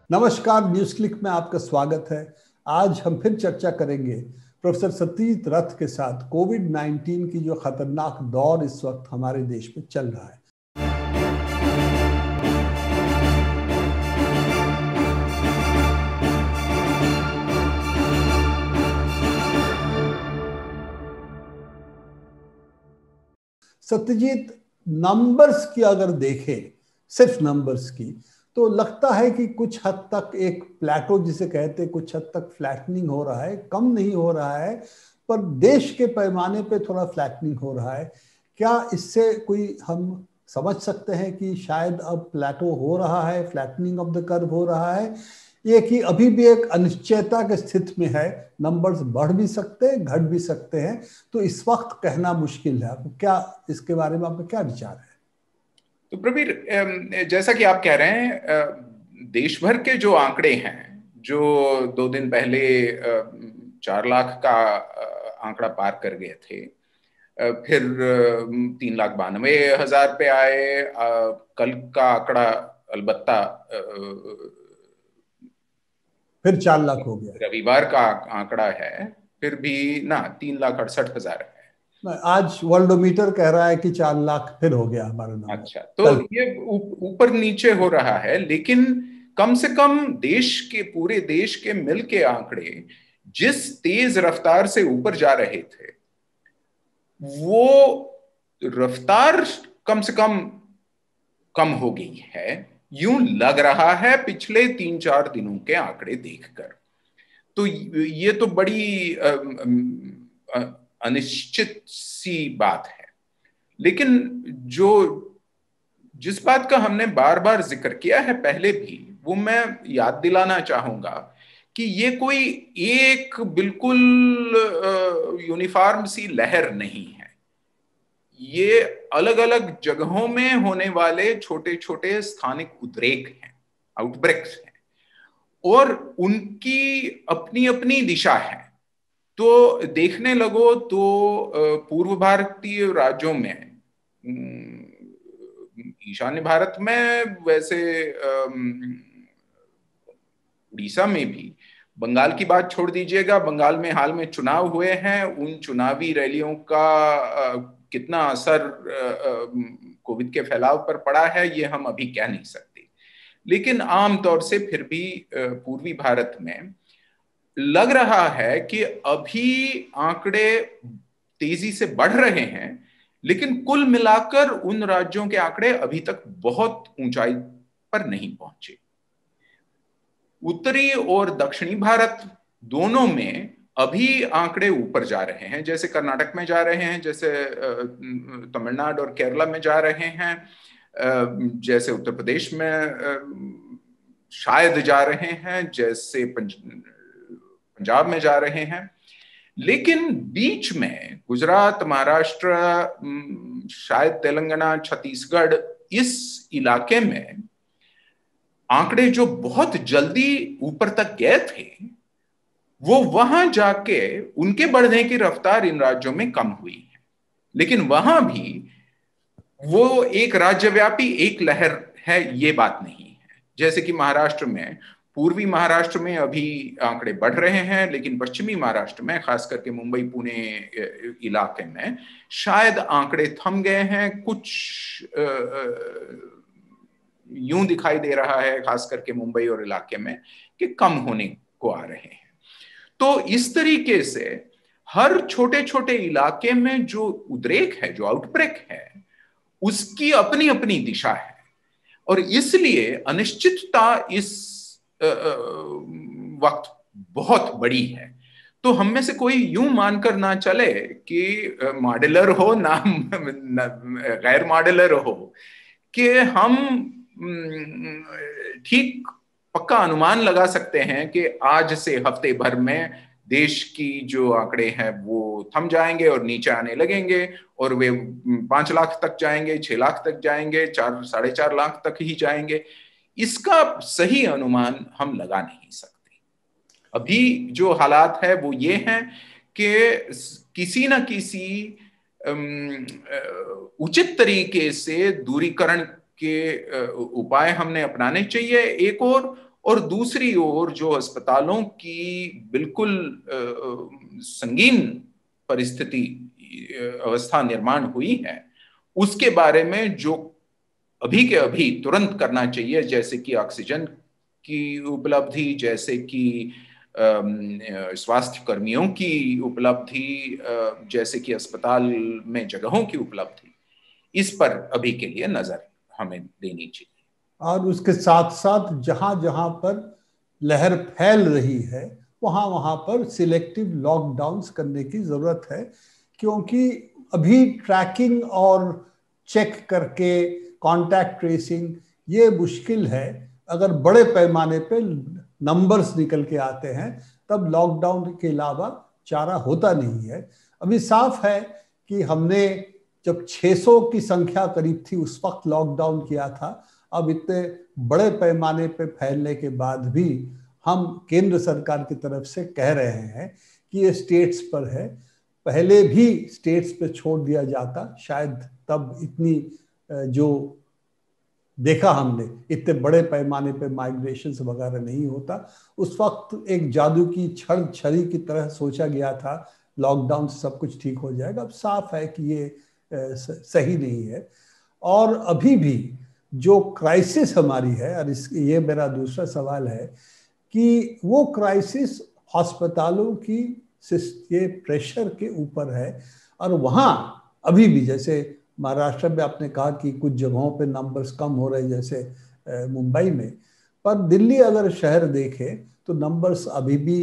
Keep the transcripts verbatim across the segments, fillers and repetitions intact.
नमस्कार, news click में आपका स्वागत है। आज हम फिर चर्चा करेंगे प्रोफेसर सत्यजीत रथ के साथ कोविड नाइन्टीन की जो खतरनाक दौर इस वक्त हमारे देश में चल रहा है। सत्यजीत, नंबर्स की अगर देखें, सिर्फ नंबर्स की, तो लगता है कि कुछ हद तक एक प्लेटो जिसे कहते हैं, कुछ हद तक फ्लैटनिंग हो रहा है। कम नहीं हो रहा है, पर देश के पैमाने पे थोड़ा फ्लैटनिंग हो रहा है। क्या इससे कोई हम समझ सकते हैं कि शायद अब प्लेटो हो रहा है, फ्लैटनिंग ऑफ द कर्व हो रहा है, ये कि अभी भी एक अनिश्चयता की स्थिति में है, नंबर्स बढ़ भी सकते हैं, घट भी सकते हैं, तो इस वक्त कहना मुश्किल है। आपको क्या इसके बारे में आपका क्या विचार है? तो प्रवीर, जैसा कि आप कह रहे हैं, देश भर के जो आंकड़े हैं, जो दो दिन पहले चार लाख का आंकड़ा पार कर गए थे, फिर तीन लाख बानवे हजार पे आए। कल का आंकड़ा अलबत्ता फिर चार लाख हो गया। रविवार का आंकड़ा है, फिर भी ना तीन लाख अड़सठ हजार है। आज वर्ल्डोमीटर कह रहा है कि चार लाख फिर हो गया हमारा नंबर। अच्छा, तो ये ऊपर नीचे हो रहा है, लेकिन कम से कम देश के, पूरे देश के मिल के आंकड़े जिस तेज रफ्तार से ऊपर जा रहे थे, वो रफ्तार कम से कम कम हो गई है, यूं लग रहा है पिछले तीन चार दिनों के आंकड़े देखकर। तो ये तो बड़ी अनिश्चित सी बात है। लेकिन जो जिस बात का हमने बार बार जिक्र किया है पहले भी, वो मैं याद दिलाना चाहूंगा कि ये कोई एक बिल्कुल यूनिफॉर्म सी लहर नहीं है। ये अलग अलग जगहों में होने वाले छोटे छोटे स्थानिक उद्रेक हैं, आउटब्रेक्स हैं, और उनकी अपनी अपनी दिशा है। तो देखने लगो तो पूर्व भारतीय राज्यों में, ईशान्य भारत में, वैसे उड़ीसा में भी, बंगाल की बात छोड़ दीजिएगा, बंगाल में हाल में चुनाव हुए हैं, उन चुनावी रैलियों का कितना असर कोविड के फैलाव पर पड़ा है ये हम अभी कह नहीं सकते। लेकिन आमतौर से फिर भी पूर्वी भारत में लग रहा है कि अभी आंकड़े तेजी से बढ़ रहे हैं, लेकिन कुल मिलाकर उन राज्यों के आंकड़े अभी तक बहुत ऊंचाई पर नहीं पहुंचे। उत्तरी और दक्षिणी भारत दोनों में अभी आंकड़े ऊपर जा रहे हैं, जैसे कर्नाटक में जा रहे हैं, जैसे तमिलनाडु और केरला में जा रहे हैं, जैसे उत्तर प्रदेश में शायद जा रहे हैं, जैसे पंजाब में जा रहे हैं। लेकिन बीच में गुजरात, महाराष्ट्र, शायद तेलंगाना, छत्तीसगढ़, इस इलाके में आंकड़े जो बहुत जल्दी ऊपर तक गए थे, वो वहां जाके उनके बढ़ने की रफ्तार इन राज्यों में कम हुई है। लेकिन वहां भी वो एक राज्यव्यापी एक लहर है, ये बात नहीं है। जैसे कि महाराष्ट्र में, पूर्वी महाराष्ट्र में अभी आंकड़े बढ़ रहे हैं, लेकिन पश्चिमी महाराष्ट्र में, खास करके मुंबई पुणे इलाके में, शायद आंकड़े थम गए हैं। कुछ यूं दिखाई दे रहा है, खास करके मुंबई और इलाके में, कि कम होने को आ रहे हैं। तो इस तरीके से हर छोटे छोटे इलाके में जो उद्रेक है, जो आउटब्रेक है, उसकी अपनी अपनी दिशा है, और इसलिए अनिश्चितता इस वक्त बहुत बड़ी है। तो हम में से कोई यूं मानकर ना चले कि मॉड्यूलर हो ना, ना गैर मॉड्यूलर हो, कि हम ठीक पक्का अनुमान लगा सकते हैं कि आज से हफ्ते भर में देश की जो आंकड़े हैं वो थम जाएंगे और नीचे आने लगेंगे, और वे पांच लाख तक जाएंगे, छह लाख तक जाएंगे, चार साढ़े चार लाख तक ही जाएंगे। इसका सही अनुमान हम लगा नहीं सकते। अभी जो हालात है वो ये हैं कि किसी न किसी उचित तरीके से दूरीकरण के उपाय हमने अपनाने चाहिए, एक और और दूसरी ओर जो अस्पतालों की बिल्कुल संगीन परिस्थिति अवस्था निर्माण हुई है, उसके बारे में जो अभी के अभी तुरंत करना चाहिए, जैसे कि ऑक्सीजन की उपलब्धि, जैसे कि स्वास्थ्य कर्मियों की उपलब्धि, जैसे कि अस्पताल में जगहों की उपलब्धि, इस पर अभी के लिए नजर हमें देनी चाहिए। और उसके साथ साथ जहां जहां पर लहर फैल रही है वहां वहां पर सिलेक्टिव लॉकडाउन्स करने की जरूरत है, क्योंकि अभी ट्रैकिंग और चेक करके कॉन्टैक्ट ट्रेसिंग ये मुश्किल है। अगर बड़े पैमाने पे नंबर्स निकल के आते हैं तब लॉकडाउन के अलावा चारा होता नहीं है। अभी साफ है कि हमने जब छह सौ की संख्या करीब थी उस वक्त लॉकडाउन किया था। अब इतने बड़े पैमाने पे फैलने के बाद भी हम केंद्र सरकार की तरफ से कह रहे हैं कि ये स्टेट्स पर है। पहले भी स्टेट्स पे छोड़ दिया जाता, शायद तब इतनी जो देखा हमने इतने बड़े पैमाने पे माइग्रेशन वगैरह नहीं होता। उस वक्त एक जादू की छड़ छड़ी की तरह सोचा गया था लॉकडाउन से सब कुछ ठीक हो जाएगा। अब साफ है कि ये सही नहीं है। और अभी भी जो क्राइसिस हमारी है, और इस ये मेरा दूसरा सवाल है कि वो क्राइसिस अस्पतालों की ये प्रेशर के ऊपर है। और वहाँ अभी भी जैसे महाराष्ट्र में आपने कहा कि कुछ जगहों पे नंबर्स कम हो रहे जैसे मुंबई में, पर दिल्ली अगर शहर देखे तो नंबर्स अभी भी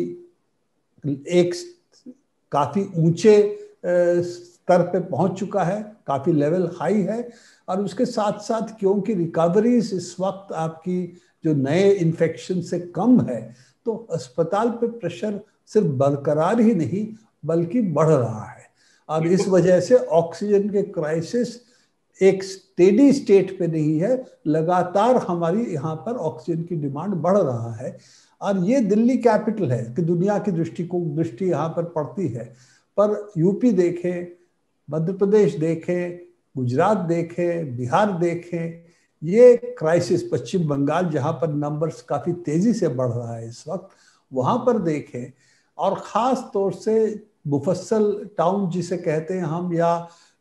एक काफ़ी ऊंचे स्तर पे पहुंच चुका है, काफ़ी लेवल हाई है। और उसके साथ साथ क्योंकि रिकवरीज इस वक्त आपकी जो नए इन्फेक्शन से कम है, तो अस्पताल पे प्रेशर सिर्फ बरकरार ही नहीं बल्कि बढ़ रहा है। और इस वजह से ऑक्सीजन के क्राइसिस एक स्टेडी स्टेट पे नहीं है, लगातार हमारी यहाँ पर ऑक्सीजन की डिमांड बढ़ रहा है। और ये दिल्ली कैपिटल है कि दुनिया की दृष्टि को दृष्टि यहाँ पर पड़ती है, पर यूपी देखे, मध्य प्रदेश देखे, गुजरात देखे, बिहार देखे, ये क्राइसिस, पश्चिम बंगाल जहाँ पर नंबर्स काफ़ी तेज़ी से बढ़ रहा है इस वक्त, वहाँ पर देखें। और ख़ास तौर से मुफस्सल टाउन जिसे कहते हैं हम, या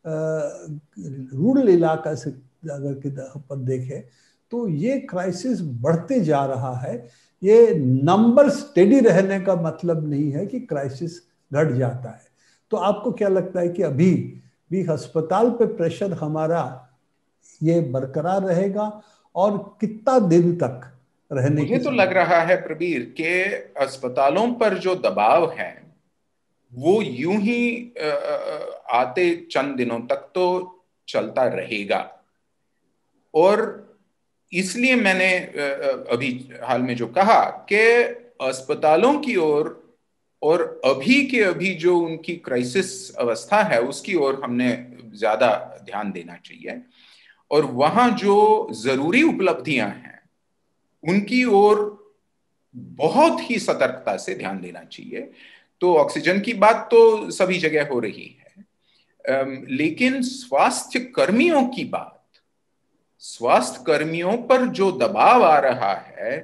रूरल इलाका से अगर की पर देखें तो ये क्राइसिस बढ़ते जा रहा है। ये नंबर स्टेडी रहने का मतलब नहीं है कि क्राइसिस घट जाता है। तो आपको क्या लगता है कि अभी भी अस्पताल पे प्रेशर हमारा ये बरकरार रहेगा और कितना दिन तक रहने की? मुझे तो लग रहा है प्रबीर के अस्पतालों पर जो दबाव है वो यूं ही आते चंद दिनों तक तो चलता रहेगा। और इसलिए मैंने अभी हाल में जो कहा कि अस्पतालों की ओर और अभी के अभी जो उनकी क्राइसिस अवस्था है उसकी ओर हमने ज्यादा ध्यान देना चाहिए, और वहां जो जरूरी उपलब्धियां हैं उनकी ओर बहुत ही सतर्कता से ध्यान देना चाहिए। तो ऑक्सीजन की बात तो सभी जगह हो रही है, लेकिन स्वास्थ्य कर्मियों की बात, स्वास्थ्य कर्मियों पर जो दबाव आ रहा है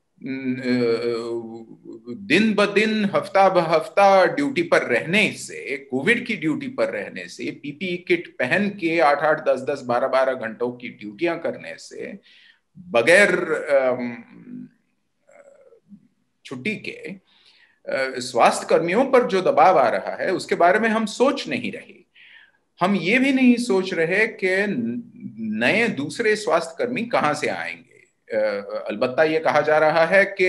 दिन ब दिन, हफ्ता ब हफ्ता ड्यूटी पर रहने से, कोविड की ड्यूटी पर रहने से, पीपीई किट पहन के आठ आठ दस दस बारह बारह घंटों की ड्यूटियां करने से, बगैर छुट्टी के स्वास्थ्य कर्मियों पर जो दबाव आ रहा है उसके बारे में हम सोच नहीं रहे। हम ये भी नहीं सोच रहे कि नए दूसरे स्वास्थ्य कर्मी कहां से आएंगे। अलबत्ता ये कहा जा रहा है कि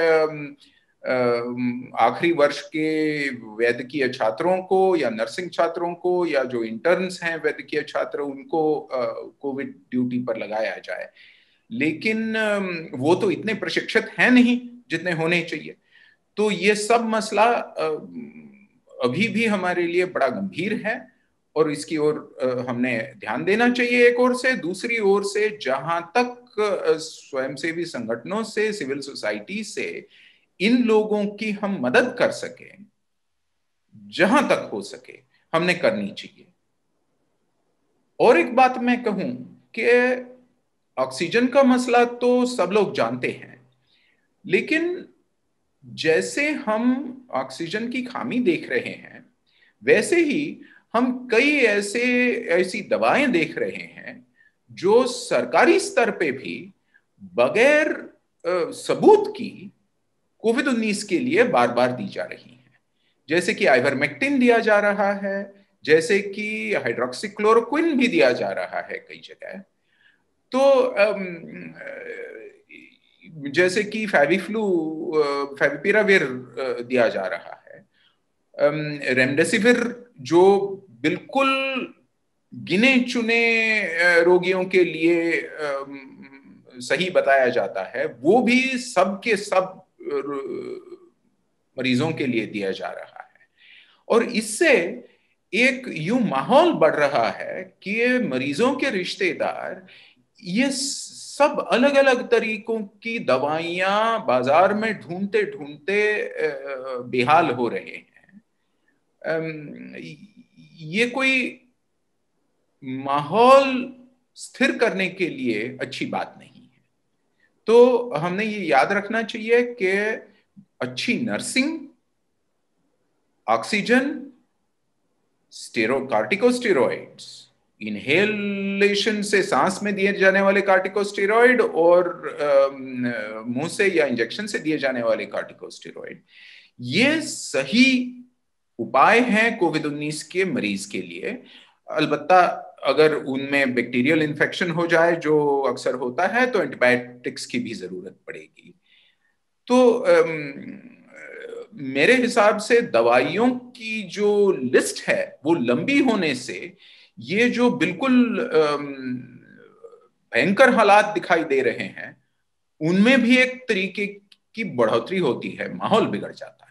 आखिरी वर्ष के वैद्यकीय छात्रों को या नर्सिंग छात्रों को या जो इंटर्न्स हैं वैद्यकीय छात्र, उनको कोविड ड्यूटी पर लगाया जाए, लेकिन वो तो इतने प्रशिक्षित हैं नहीं जितने होने चाहिए। तो ये सब मसला अभी भी हमारे लिए बड़ा गंभीर है और इसकी ओर हमने ध्यान देना चाहिए एक ओर से। दूसरी ओर से जहां तक स्वयंसेवी संगठनों से, सिविल सोसाइटी से इन लोगों की हम मदद कर सके, जहां तक हो सके हमने करनी चाहिए। और एक बात मैं कहूं कि ऑक्सीजन का मसला तो सब लोग जानते हैं, लेकिन जैसे हम ऑक्सीजन की खामी देख रहे हैं, वैसे ही हम कई ऐसे ऐसी दवाएं देख रहे हैं जो सरकारी स्तर पे भी बगैर अ, सबूत की कोविड उन्नीस के लिए बार बार दी जा रही हैं। जैसे कि आइवरमेक्टिन दिया जा रहा है, जैसे कि हाइड्रोक्सीक्लोरोक्विन भी दिया जा रहा है कई जगह। तो अम, जैसे कि फेविफ्लू, फेविपिराविर दिया जा रहा है, रेमडेसिविर जो बिल्कुल गिने चुने रोगियों के लिए सही बताया जाता है, वो भी सब के सब मरीजों के लिए दिया जा रहा है। और इससे एक यूं माहौल बढ़ रहा है कि ये मरीजों के रिश्तेदार ये सब अलग अलग तरीकों की दवाइयां बाजार में ढूंढते ढूंढते बेहाल हो रहे हैं। ये कोई माहौल स्थिर करने के लिए अच्छी बात नहीं है। तो हमने ये याद रखना चाहिए कि अच्छी नर्सिंग, ऑक्सीजन, स्टेरो कार्टिकोस्टेरॉइड्स, इनहेलेशन से सांस में दिए जाने वाले कार्टिकोस्टेरॉइड और मुंह से या इंजेक्शन से दिए जाने वाले कार्टिकोस्टेरॉइड, ये सही उपाय हैं कोविड उन्नीस के मरीज के लिए। अलबत्ता अगर उनमें बैक्टीरियल इन्फेक्शन हो जाए, जो अक्सर होता है, तो एंटीबायोटिक्स की भी जरूरत पड़ेगी। तो अम, मेरे हिसाब से दवाइयों की जो लिस्ट है वो लंबी होने से ये जो बिल्कुल भयंकर हालात दिखाई दे रहे हैं उनमें भी एक तरीके की बढ़ोतरी होती है, माहौल बिगड़ जाता है।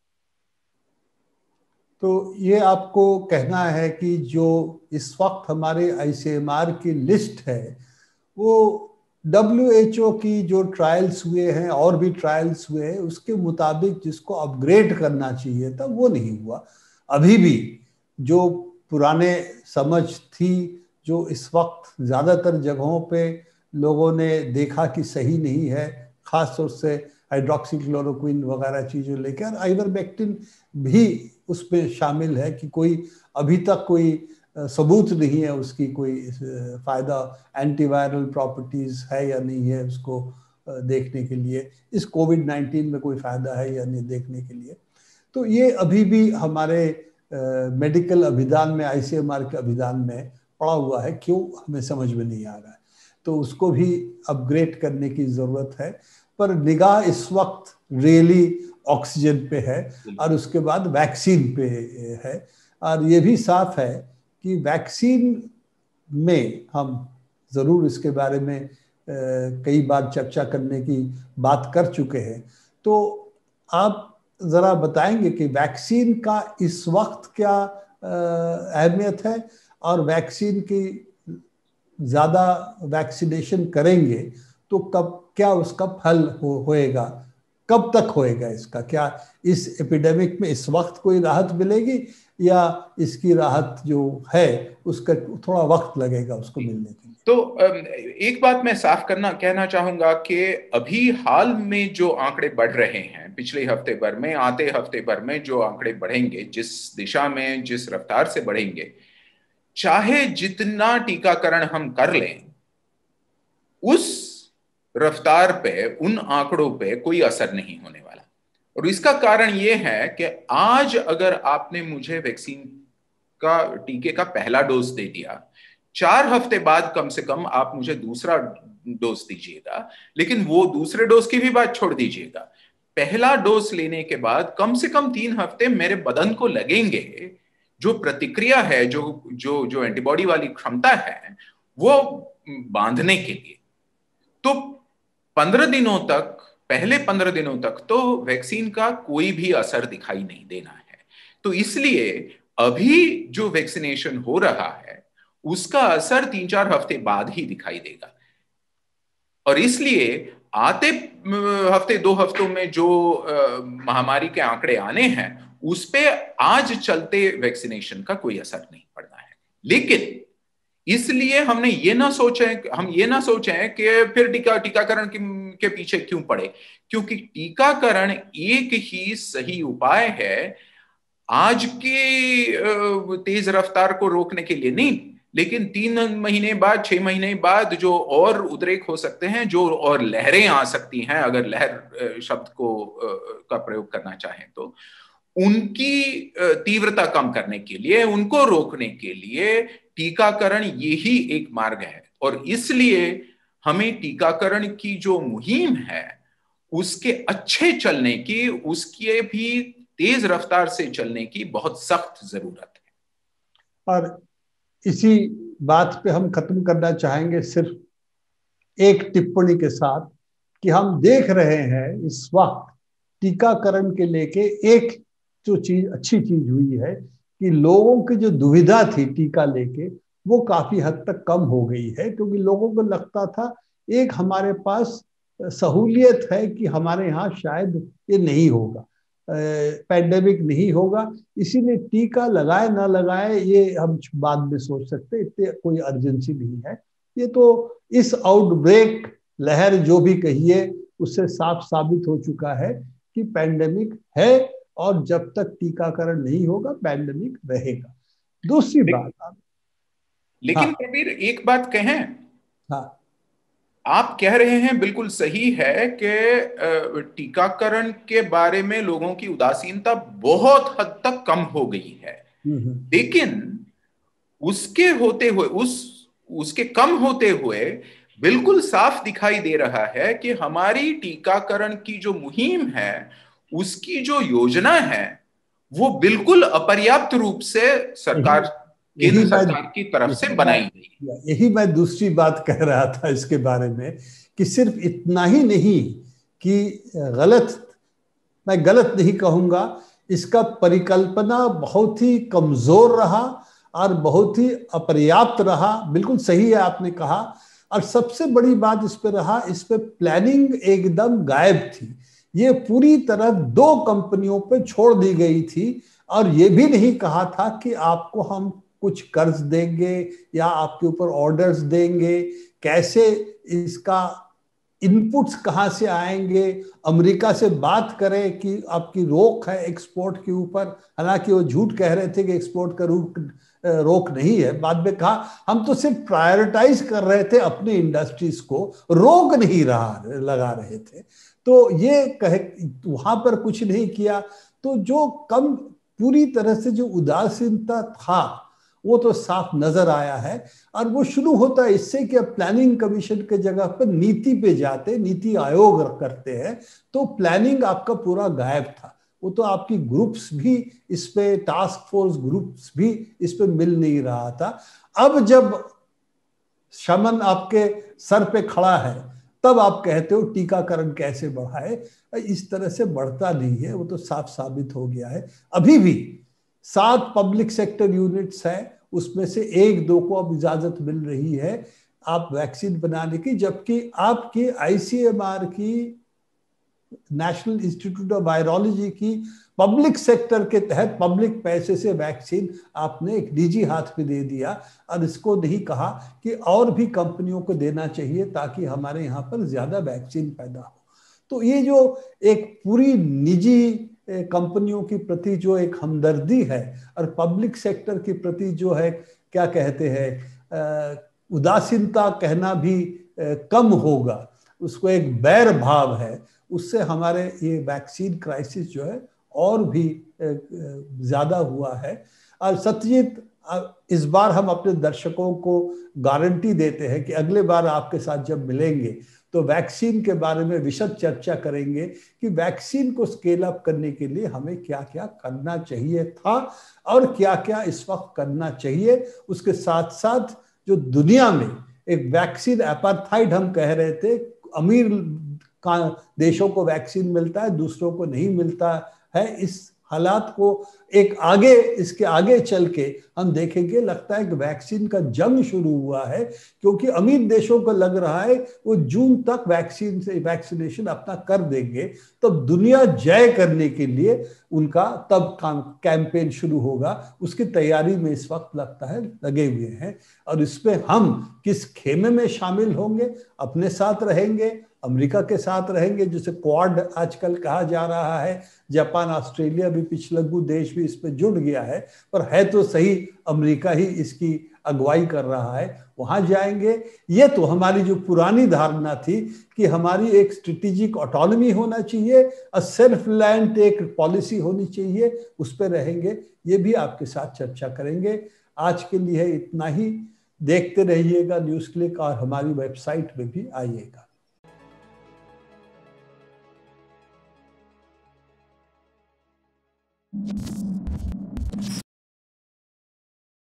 तो ये आपको कहना है कि जो इस वक्त हमारे आईसीएमआर की लिस्ट है वो डब्ल्यू एच ओ की जो ट्रायल्स हुए हैं और भी ट्रायल्स हुए हैं उसके मुताबिक जिसको अपग्रेड करना चाहिए था वो नहीं हुआ। अभी भी जो पुराने समझ थी, जो इस वक्त ज़्यादातर जगहों पे लोगों ने देखा कि सही नहीं है, ख़ास तौर से हाइड्रोक्सीक्लोरोक्विन वगैरह चीज़ों लेकर, आइवरमेक्टिन भी उसमें शामिल है कि कोई अभी तक कोई सबूत नहीं है उसकी कोई फ़ायदा, एंटीवायरल प्रॉपर्टीज़ है या नहीं है उसको देखने के लिए, इस कोविड नाइन्टीन में कोई फ़ायदा है या नहीं देखने के लिए। तो ये अभी भी हमारे मेडिकल अभिधान में, आईसीएमआर के अभिधान में पड़ा हुआ है, क्यों हमें समझ में नहीं आ रहा है। तो उसको भी अपग्रेड करने की ज़रूरत है। पर निगाह इस वक्त रियली ऑक्सीजन पे है और उसके बाद वैक्सीन पे है। और ये भी साफ है कि वैक्सीन में हम ज़रूर इसके बारे में आ, कई बार चर्चा करने की बात कर चुके हैं। तो आप ज़रा बताएंगे कि वैक्सीन का इस वक्त क्या अहमियत है और वैक्सीन की ज़्यादा वैक्सीनेशन करेंगे तो कब क्या उसका फल हो, होएगा, कब तक होएगा इसका? क्या इस एपिडेमिक में इस वक्त कोई राहत मिलेगी या इसकी राहत जो है उसका थोड़ा वक्त लगेगा उसको मिलने के लिए? तो एक बात मैं साफ करना कहना चाहूंगा कि अभी हाल में जो आंकड़े बढ़ रहे हैं, पिछले हफ्ते भर में, आते हफ्ते भर में जो आंकड़े बढ़ेंगे, जिस दिशा में, जिस रफ्तार से बढ़ेंगे, चाहे जितना टीकाकरण हम कर लें, उस रफ्तार पे, उन आंकड़ों पे कोई असर नहीं होने वाला। और इसका कारण यह है कि आज अगर आपने मुझे वैक्सीन का, टीके का पहला डोज दे दिया, चार हफ्ते बाद कम से कम आप मुझे दूसरा डोज दीजिएगा, लेकिन वो दूसरे डोज की भी बात छोड़ दीजिएगा, पहला डोज लेने के बाद कम से कम तीन हफ्ते मेरे बदन को लगेंगे, जो प्रतिक्रिया है, जो जो जो एंटीबॉडी वाली क्षमता है, वो बांधने के लिए। तो पंद्रह दिनों तक, पहले पंद्रह दिनों तक तो वैक्सीन का कोई भी असर दिखाई नहीं देना है। तो इसलिए अभी जो वैक्सीनेशन हो रहा है उसका असर तीन चार हफ्ते बाद ही दिखाई देगा। और इसलिए आते हफ्ते, दो हफ्तों में जो महामारी के आंकड़े आने हैं उस पे आज चलते वैक्सीनेशन का कोई असर नहीं पड़ना है। लेकिन इसलिए हमने ये ना सोचे हम ये ना सोचें कि फिर टीका टीकाकरण की के पीछे क्यों पड़े? क्योंकि टीकाकरण एक ही सही उपाय है आज के तेज रफ्तार को रोकने के लिए नहीं, लेकिन तीन महीने बाद, छह महीने बाद जो और उद्रेक हो सकते हैं, जो और लहरें आ सकती हैं, अगर लहर शब्द को का प्रयोग करना चाहें तो, उनकी तीव्रता कम करने के लिए, उनको रोकने के लिए टीकाकरण यही एक मार्ग है। और इसलिए हमें टीकाकरण की जो मुहिम है उसके अच्छे चलने की, उसके भी तेज रफ्तार से चलने की बहुत सख्त जरूरत है। और इसी बात पे हम खत्म करना चाहेंगे सिर्फ एक टिप्पणी के साथ कि हम देख रहे हैं इस वक्त टीकाकरण के लेके एक जो चीज अच्छी चीज हुई है कि लोगों की जो दुविधा थी टीका लेके वो काफी हद तक कम हो गई है, क्योंकि लोगों को लगता था एक हमारे पास सहूलियत है कि हमारे यहाँ शायद ये नहीं होगा, पैंडेमिक नहीं होगा, इसीलिए टीका लगाए ना लगाए ये हम बाद में सोच सकते, इतने कोई अर्जेंसी नहीं है। ये तो इस आउटब्रेक लहर जो भी कहिए उससे साफ साबित हो चुका है कि पैंडेमिक है और जब तक टीकाकरण नहीं होगा पैंडेमिक रहेगा। दूसरी ले, बात, लेकिन हाँ, कबीर एक बात कहें, हाँ, आप कह रहे हैं बिल्कुल सही है कि टीकाकरण के बारे में लोगों की उदासीनता बहुत हद तक कम हो गई है, लेकिन उसके होते हुए, उस उसके कम होते हुए बिल्कुल साफ दिखाई दे रहा है कि हमारी टीकाकरण की जो मुहिम है, उसकी जो योजना है, वो बिल्कुल अपर्याप्त रूप से सरकार, केंद्र सरकार की तरफ से बनाई गई। यही मैं दूसरी बात कह रहा था इसके बारे में कि सिर्फ इतना ही नहीं कि गलत, मैं गलत नहीं कहूंगा, इसका परिकल्पना बहुत ही कमजोर रहा और बहुत ही अपर्याप्त रहा। बिल्कुल सही है आपने कहा। और सबसे बड़ी बात इस पे रहा, इस पे प्लानिंग एकदम गायब थी। ये पूरी तरह दो कंपनियों पे छोड़ दी गई थी और ये भी नहीं कहा था कि आपको हम कुछ कर्ज देंगे या आपके ऊपर ऑर्डर्स देंगे, कैसे इसका इनपुट्स कहाँ से आएंगे, अमेरिका से बात करें कि आपकी रोक है एक्सपोर्ट के ऊपर, हालांकि वो झूठ कह रहे थे कि एक्सपोर्ट का रोक रोक नहीं है, बाद में कहा हम तो सिर्फ प्रायोरिटाइज कर रहे थे अपने इंडस्ट्रीज को, रोक नहीं रहा लगा रहे थे। तो ये कहे वहां पर कुछ नहीं किया। तो जो कम पूरी तरह से जो उदासीनता था वो तो साफ नजर आया है। और वो शुरू होता है इससे कि अब प्लानिंग कमीशन के जगह पर नीति पे जाते, नीति आयोग करते हैं, तो प्लानिंग आपका पूरा गायब था। वो तो आपकी ग्रुप्स भी इस पे, टास्क फोर्स ग्रुप्स भी इस पे मिल नहीं रहा था। अब जब शमन आपके सर पे खड़ा है तब आप कहते हो टीकाकरण कैसे बढ़ाए। इस तरह से बढ़ता नहीं है, वो तो साफ साबित हो गया है। अभी भी सात पब्लिक सेक्टर यूनिट्स है, उसमें से एक दो को अब इजाजत मिल रही है आप वैक्सीन बनाने की, जबकि आपकी आईसीएमआर की, नेशनल इंस्टीट्यूट ऑफ वायरोलॉजी की, पब्लिक सेक्टर के तहत पब्लिक पैसे से वैक्सीन आपने एक निजी हाथ में दे दिया और इसको नहीं कहा कि और भी कंपनियों को देना चाहिए ताकि हमारे यहाँ पर ज्यादा वैक्सीन पैदा हो। तो ये जो एक पूरी निजी कंपनियों के प्रति जो एक हमदर्दी है और पब्लिक सेक्टर के प्रति जो है, क्या कहते हैं, उदासीनता कहना भी कम होगा, उसको एक बैर भाव है, उससे हमारे ये वैक्सीन क्राइसिस जो है और भी ज्यादा हुआ है। और सत्यजीत, इस बार हम अपने दर्शकों को गारंटी देते हैं कि अगले बार आपके साथ जब मिलेंगे तो वैक्सीन के बारे में विशद चर्चा करेंगे कि वैक्सीन को स्केल अप करने के लिए हमें क्या क्या करना चाहिए था और क्या क्या इस वक्त करना चाहिए। उसके साथ साथ जो दुनिया में एक वैक्सीन एपार्थाइड हम कह रहे थे, अमीर का देशों को वैक्सीन मिलता है, दूसरों को नहीं मिलता है, इस हालात को एक आगे इसके आगे चल के हम देखेंगे, लगता है कि वैक्सीन का जंग शुरू हुआ है, क्योंकि अमीर देशों को लग रहा है वो जून तक वैक्सीन से वैक्सीनेशन अपना कर देंगे, तब दुनिया जय करने के लिए उनका तब कैंपेन शुरू होगा। उसकी तैयारी में इस वक्त लगता है लगे हुए हैं। और इसमें हम किस खेमे में शामिल होंगे, अपने साथ रहेंगे, अमेरिका के साथ रहेंगे, जिसे क्वाड आजकल कहा जा रहा है, जापान, ऑस्ट्रेलिया भी, पिछलग्गू देश भी इस पर जुड़ गया है, पर है तो सही अमेरिका ही इसकी अगुवाई कर रहा है, वहां जाएंगे। ये तो हमारी जो पुरानी धारणा थी कि हमारी एक स्ट्रेटेजिक ऑटोनॉमी होना चाहिए, और सेल्फ रिलायंट एक पॉलिसी होनी चाहिए, उस पर रहेंगे। ये भी आपके साथ चर्चा करेंगे। आज के लिए इतना ही। देखते रहिएगा न्यूज़ क्लिक, और हमारी वेबसाइट में भी आइएगा। you